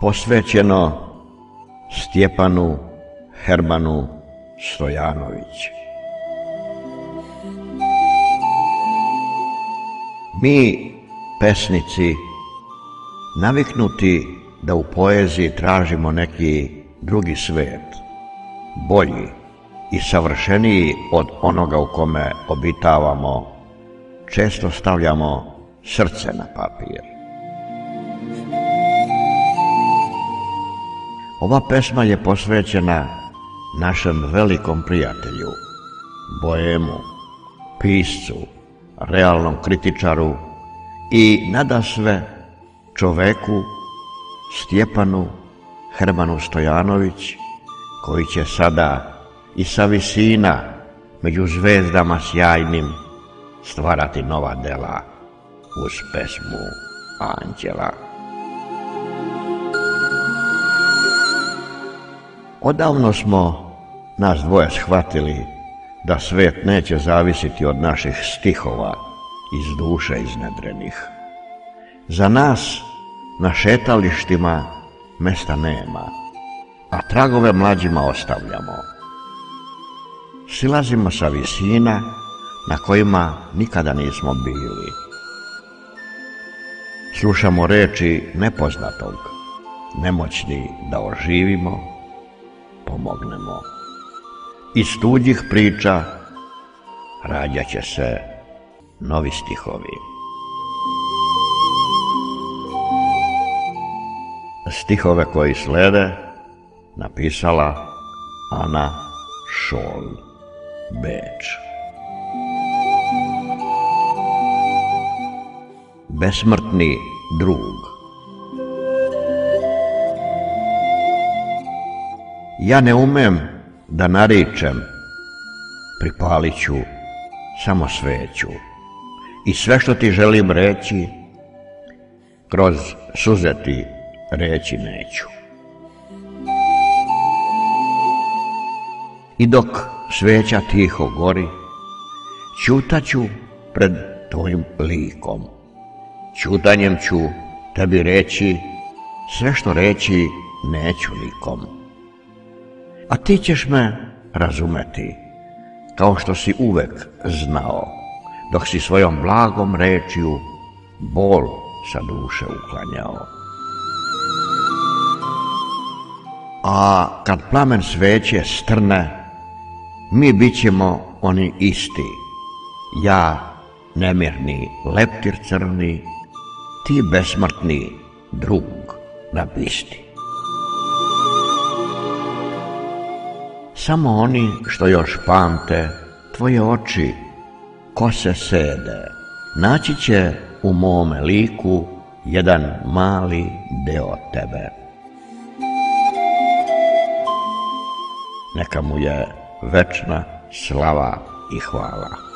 posvećeno Stjepanu Hermanu Stojanoviću. Mi, pesnici, naviknuti da u poeziji tražimo neki drugi svet, bolji i savršeniji od onoga u kome obitavamo, često stavljamo srce na papir. Ova pesma je posvećena našem velikom prijatelju, boemu, piscu, realnom kritičaru i nadasve čoveku Stjepanu Hermanu Stojanović, koji će sada i sa visina među zvezdama sjajnim stvarati nova dela uz pesmu Anđela. Odavno smo nas dvoje shvatili da svet neće zavisiti od naših stihova iz duše iznedrenih. Za nas na šetalištima mesta nema, a tragove mlađima ostavljamo. Silazimo sa visina na kojima nikada nismo bili. Slušamo reči nepoznatog, nemoćni da oživimo, pomognemo. Iz tuđih priča rađat će se novi stihovi. Stihove koji slede napisala Ana Šol, Beč. Besmrtni drug. Ja ne umem da naričem, pripalit ću samo sveću i sve što ti želim reći, kroz suze ti reći neću. I dok sveća tiho gori, ćutaću pred tvojim likom. Ćutanjem ću tebi reći sve što reći neću nikom. A ti ćeš me razumeti, kao što si uvek znao, dok si svojom blagom rečju bol sa duše uklanjao. A kad plamen sveće strne, mi bit ćemo oni isti, ja nemirni leptir crni, ti besmrtni drug na pisti. Samo oni što još pamte tvoje oči, kose sede, naći će u mome liku jedan mali deo tebe. Neka mu je večna slava i hvala.